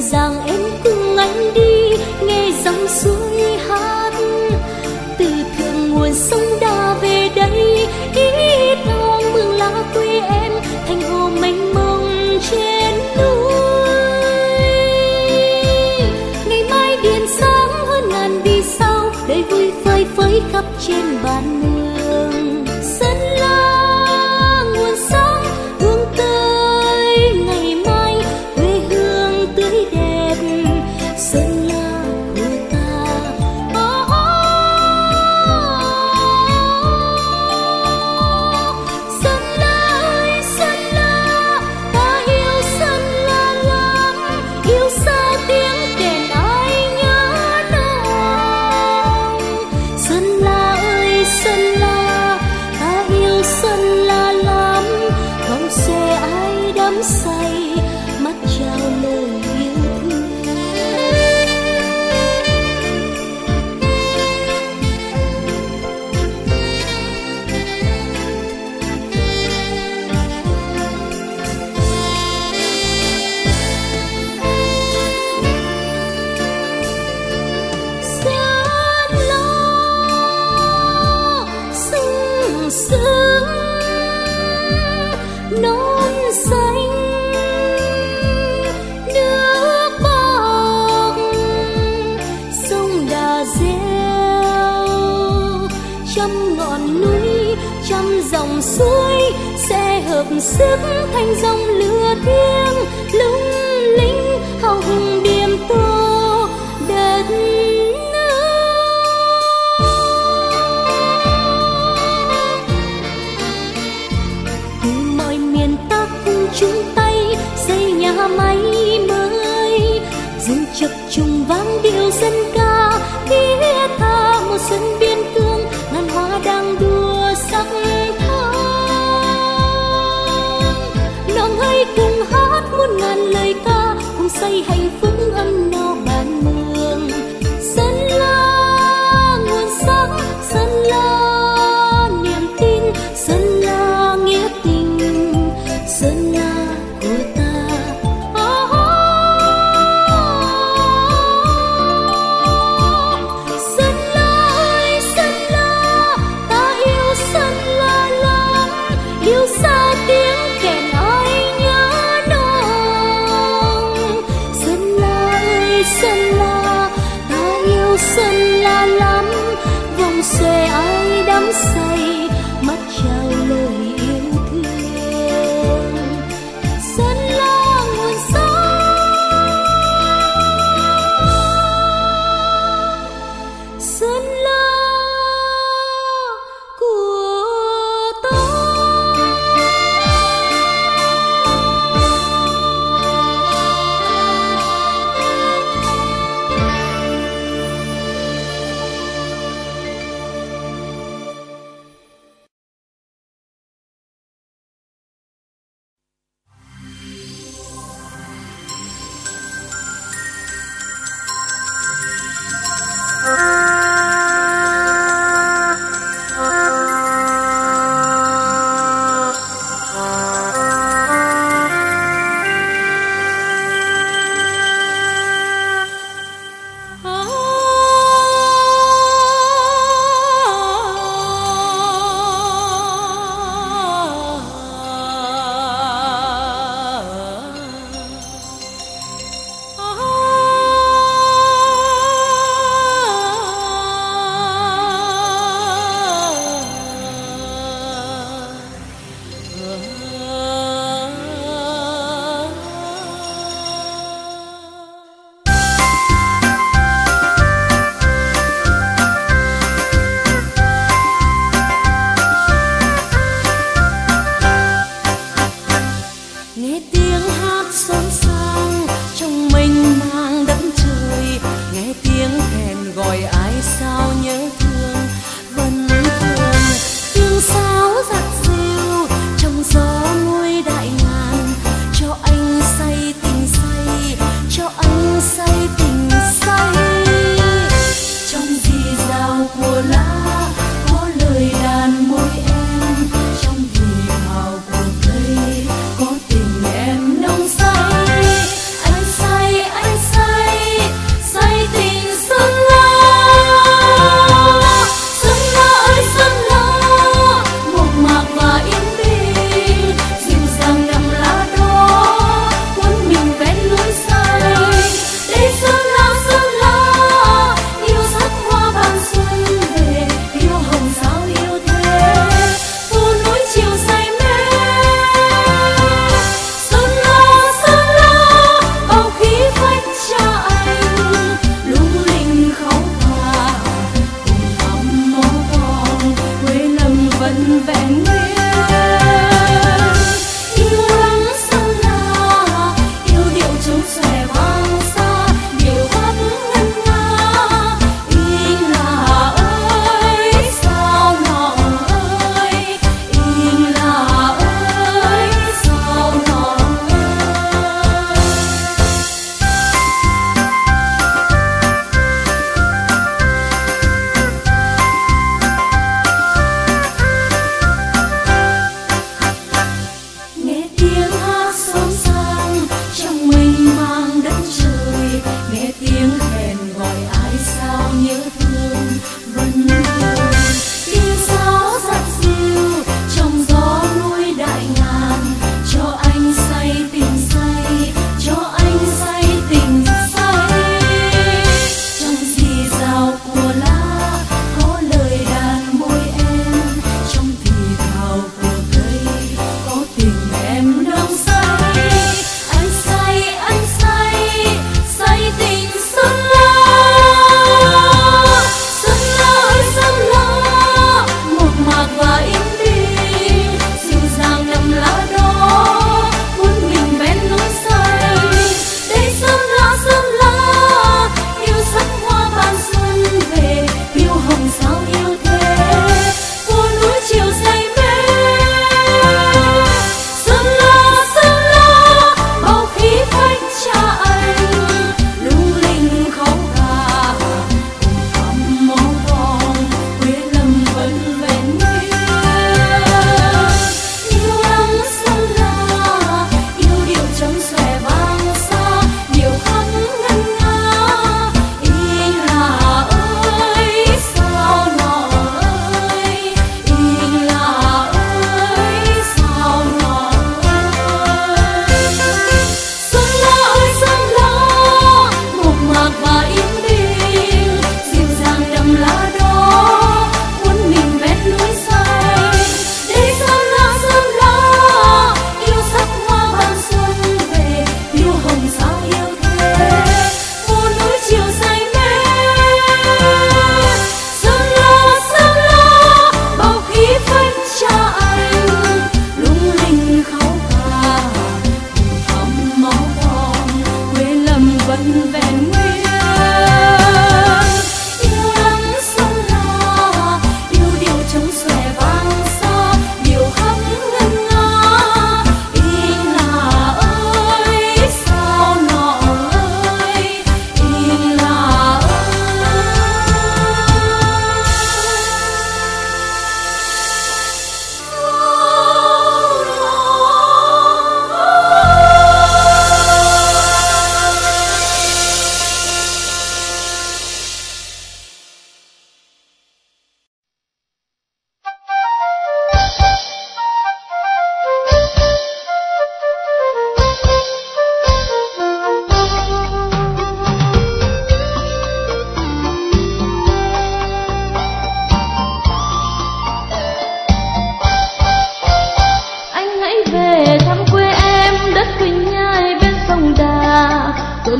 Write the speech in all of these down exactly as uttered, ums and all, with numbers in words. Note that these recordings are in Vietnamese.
dàng em cùng anh đi, nghe dòng suối hát từ thượng nguồn sông Đà về đây. Ý thong mừng lá quê em thành hồ mênh mông trên núi. Ngày mai điện sáng hơn ngàn vì sao, đời vui phơi phới khắp trên bàn mường. Sơn La nguồn sáng hướng tới ngày mai, quê hương tươi đẹp Sơn La của ta. Oh, oh. Sơn La ơi Sơn La, ta yêu Sơn La lắm, yêu sao tiếng kèn ai nhớ nồng. Sơn La ơi Sơn La, ta yêu Sơn La lắm, vòng xe ai đắm say mắt trao lời yêu thương. Sơn La sừng sững non xanh nước bạc, sông Đà reo trăm ngọn núi trăm dòng suối sẽ hợp sức thành dòng lửa thiêng lung linh hào hùng điểm tô đất nước. Từ mọi miền ta cùng chung tay xây nhà máy mới, dừng chập trùng vang điệu dân ca thiết tha một sân biên cương ngàn hoa đang đua sắc thắm. Nòng hãy cùng hát muôn ngàn lời ca, cùng xây hạnh phúc ấm no bàn mường. Sơn La nguồn sáng, Sơn La niềm tin, Sơn La nghĩa tình, Sơn La của ta. Oh, oh. Sơn La ơi Sơn La, ta yêu Sơn La lắm, yêu sao tiếng kèn ai nhớ nồng. Sơn La ơi Sơn La, ta yêu Sơn La lắm, vòng xòe ai đắm say mắt trao lời yêu thương. Sơn La nguồn sáng, Sơn La của ta.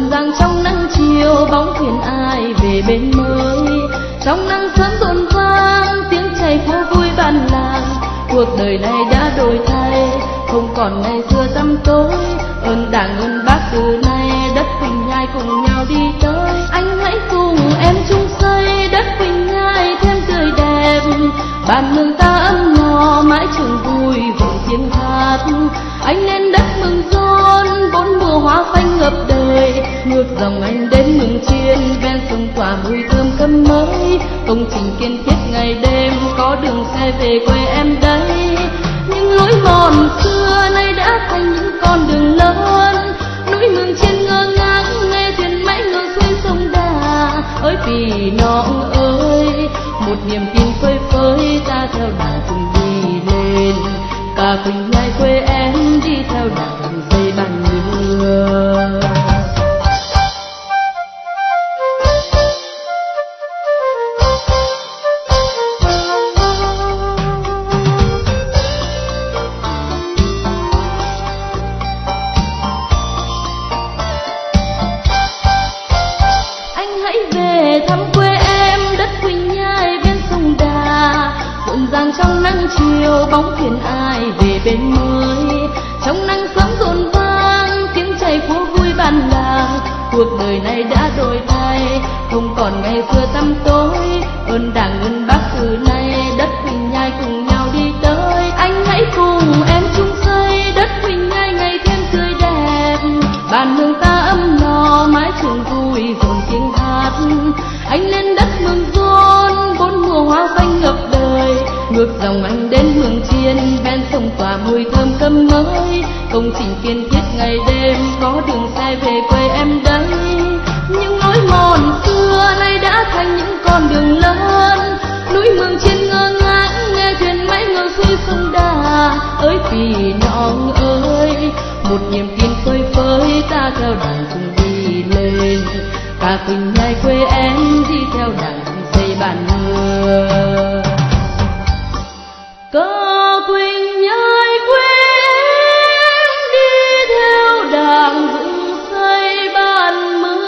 rộn ràng trong nắng chiều, bóng thuyền ai về bên mới. Trong nắng sớm rộn vang tiếng chày phố vui bàn làng. Cuộc đời này đã đổi thay, không còn ngày xưa tăm tối. Ơn Đảng ơn Bác từ nay đất Quỳnh Nhai cùng nhau đi tới. Anh hãy cùng em chung xây đất Quỳnh Nhai thêm tươi đẹp. Bàn mừng ta ấm no mãi trường vui vọng tiếng hát. Anh lên đất mừng rôn bốn mùa hoa xanh ngập đời. Ngược dòng anh đến mừng chiên ven sông tỏa mùi thơm cơm mới. Công trình kiên thiết ngày đêm có đường xe về quê em đây. Những lối mòn xưa nay đã thành những con đường lớn. Núi mường trên ngơ ngác nghe thuyền máy ngược xuôi sông Đà. Ơi Pì Nọng ơi, một niềm tin phơi phới ta theo Đảng cùng đi lên. Cả Quỳnh Nhai quê em đi theo Đảng xây bàn mưa. Trong nắng chiều bóng thuyền ai về bên mới. Trong nắng sớm rộn vang tiếng chày phố vui bàn làng. Cuộc đời này đã đổi thay, không còn ngày xưa tăm tối. Ơn Đảng ơn Bác từ nay đất Quỳnh Nhai cùng nhau đi tới. Anh hãy cùng em chung xây đất Quỳnh Nhai ngày thêm tươi đẹp. Bàn mừng ta ấm no mái trường vui rộn tiếng hát. Anh lên đất mừng rôn bốn mùa hoa xanh ngập đời. Ngược dòng anh đến mường chiên ven sông tỏa mùi thơm cơm mới. Công trình kiên thiết ngày đêm có đường xe về quê em đây. Những lối mòn xưa nay đã thành những con đường lớn. Núi mường chiên ngơ ngác nghe thuyền máy ngược xuôi sông Đà. Ơi Pì Nọng ơi, một niềm tin phơi phới ta theo Đảng cùng đi lên. Cả Quỳnh Nhai quê em đi theo Đảng xây bàn mưa. Cả Quỳnh Nhai quê em đi theo Đảng dựng xây bàn mưa.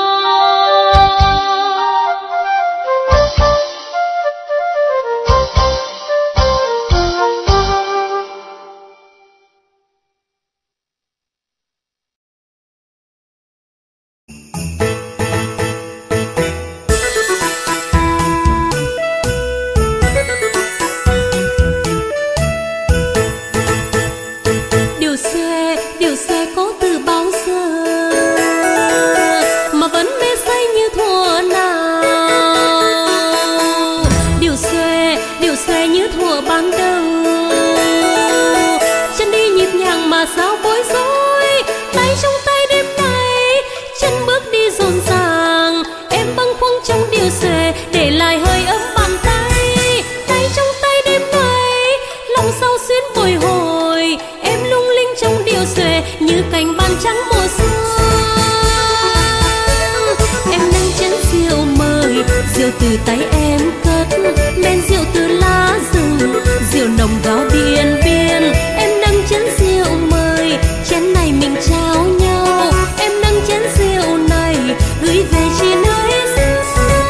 Từ tay em cất men rượu từ lá rừng, rượu nồng vào điện biên. Em nâng chén rượu mời, chén này mình trao nhau. Em nâng chén rượu này gửi về chi nơi xưa.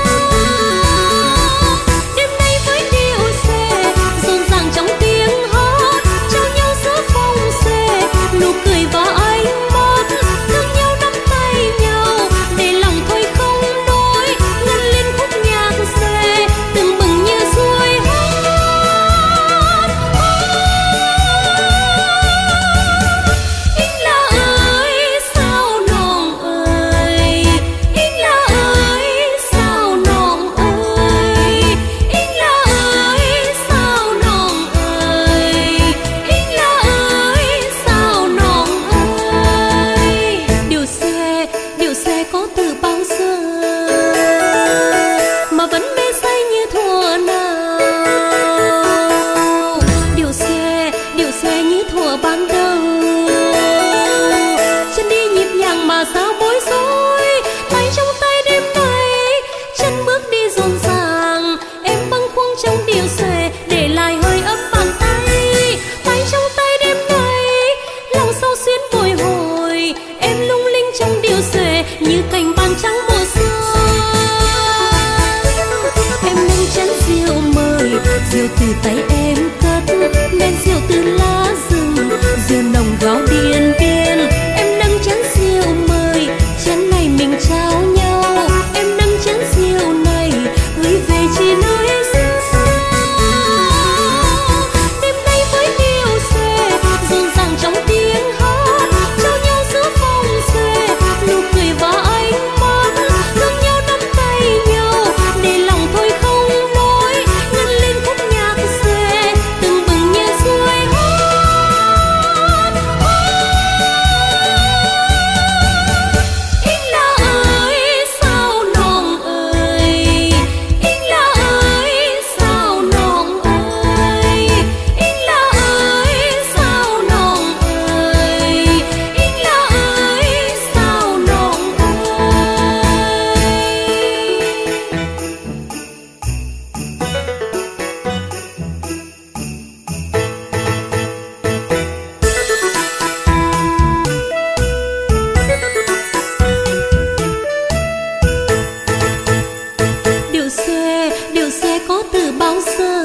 Đêm nay với điệu xòe rộn ràng trong tiếng hót, trao nhau giữa phong xòe nụ cười và ánh mắt. Thương nhau nắm tay nhau để lòng thôi không đôi, ngân lên khúc nhạc xòe từng bừng như suối hát. Inh là ơi sao nồng ơi, Inh là ơi sao nồng ơi, Inh là ơi sao nồng ơi, Inh là ơi sao nồng ơi. Điều xe, điều xe có từ bao giờ mà vẫn mê say như thuở nào. Điều xe, điều xe như thuở ban đầu, chân đi nhịp nhàng mà sao bối rối. Tay trong tay đêm nay, chân bước đi rộn ràng. Em bâng khuâng trong điều xòe để lại hơi ấm bàn tay. Tay trong tay đêm nay, lòng sâu xuyến bồi hồi. Em lung linh trong điều xòe. tay em cất men rượu từ lá rừng, rượu nồng gạo điên biên. Em nâng chén rượu mời, chén này mình trao nhau. Em nâng chén rượu này gửi về chỉ nơi xưa. Đêm nay với điệu xòe rộn ràng trong tiếng hát, trao nhau giữa phòng xòe nụ cười và ánh mắt. Thương nhau nắm tay nhau để lòng thôi không nói, ngân lên khúc nhạc xòe từng bừng như suối hát. Ý là ơi sao nồng ơi, ý là ơi sao nồng ơi, ý là ơi sao nồng ơi, ý là ơi sao nồng Điệu xòe, điệu xòe có từ bao giờ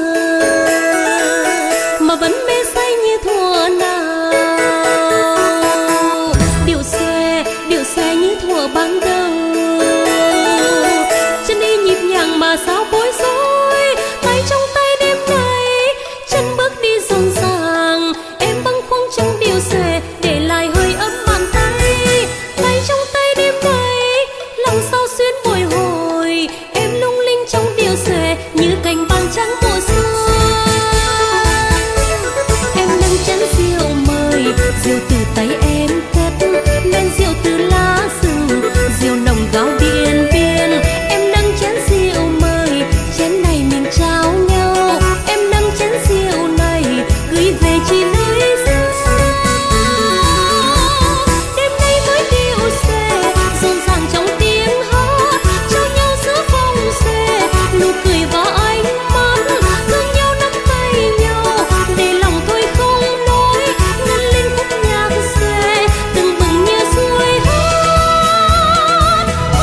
mà vẫn mê say như thuở nào. Điệu xòe, điệu xòe như thuở ban đầu, chân đi nhịp nhàng mà sao bối rối. Tay trong tay đêm nay, chân bước đi rộn ràng. Em bâng khuâng trong điệu xòe để lại hơi ấm bàn tay. Tay trong tay đêm nay, lòng sao xuyên bồi hồi. Em lung linh trong điệu xòe như cành vàng trắng mùa xuân. Em nâng chén rượu mời, rượu từ tay em cất men rượu từ lá rừng, rượu nồng gạo điên biên. Em nâng chén rượu mời, chén này mình trao nhau. Em nâng chén rượu này gửi về chỉ nơi xưa. Đêm nay với điệu xòe rộn ràng trong tiếng hát, trao nhau giữa phòng xòe nụ cười và ánh mắt. Thương nhau nắm tay nhau để lòng thôi không nói, ngân lên khúc nhạc xòe từng bừng như suối hát.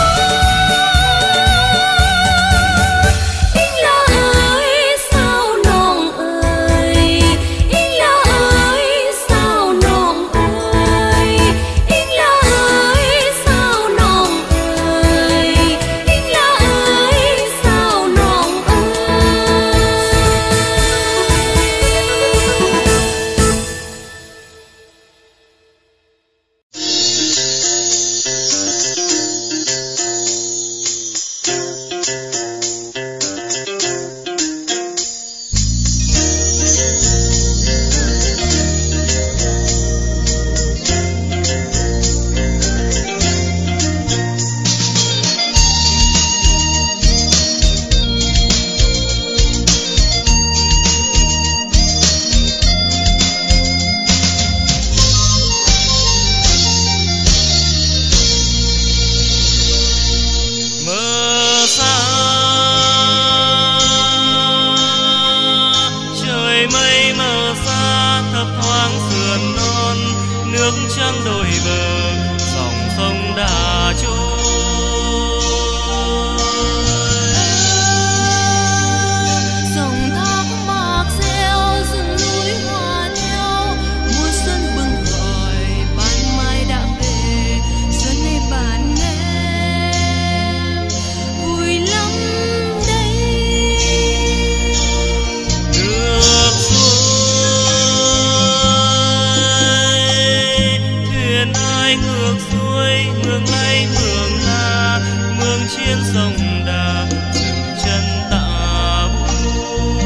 Ý là ơi sao nồng ơi, ý là ơi sao nồng ơi, ý là ơi sao nồng ơi, ý là ơi sao nồng ơi. Mơ xa trời mây mờ xa, thấp thoáng sườn non, nước trắng đôi bờ, dòng sông đã trôi. Dòng thác mạc reo, rừng núi hòa theo, mùa xuân bừng gọi, ban mai đã về. Xuân này bạn em vui lắm đây. Nước xuôi thuyền ai ngược xuôi, mương lay mương la, mương trên sông đà, dừng chân tạ bút.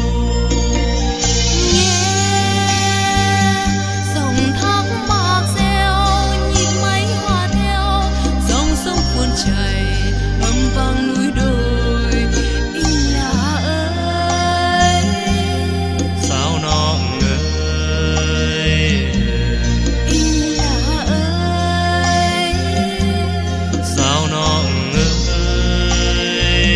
Nghe dòng thác mạc reo, nhịp máy hòa theo, dòng sông cuồn chảy âm vang núi đồi. Ý là ơi Sao nọng ơi, ý là ơi sao nọng ơi,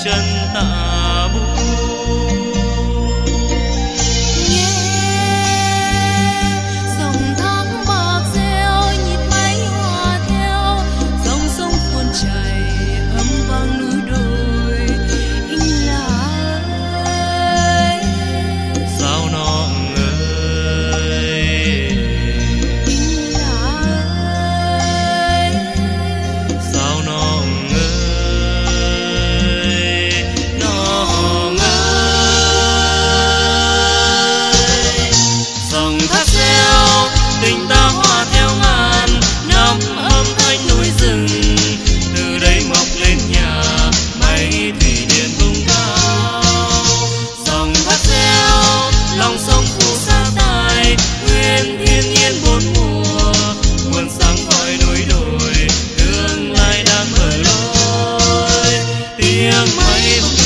chân tạ bút. Dòng tháng bạc reo nhịp máy hòa theo, dòng sông cuồn chảy âm vang núi đồi. Anh là ơi, Sao nọng ơi, anh là ơi, sao nọng ơi, nọng ơi. Dòng thác reo tình ta hòa theo ngàn năm âm thanh núi rừng, từ đây mọc lên nhà máy thủy điện vùng cao. Dòng thác reo lòng sông phù sa tài, nguyên thiên nhiên bốn mùa, nguồn sáng gọi núi đồi, tương lai đang mở lối. Tiếng máy